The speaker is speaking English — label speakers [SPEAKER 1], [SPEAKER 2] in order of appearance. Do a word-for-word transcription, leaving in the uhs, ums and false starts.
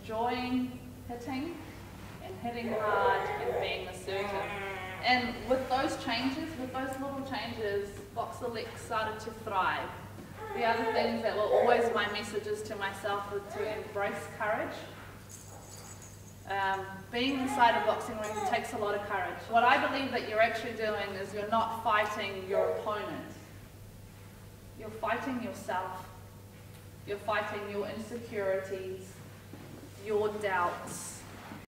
[SPEAKER 1] enjoying hitting and hitting hard and being assertive. And with those changes, with those little changes, Boxer Lex started to thrive. The other things that were always my messages to myself were to embrace courage. Um, being inside a boxing ring takes a lot of courage. What I believe that you're actually doing is you're not fighting your opponent. You're fighting yourself. You're fighting your insecurities, your doubts,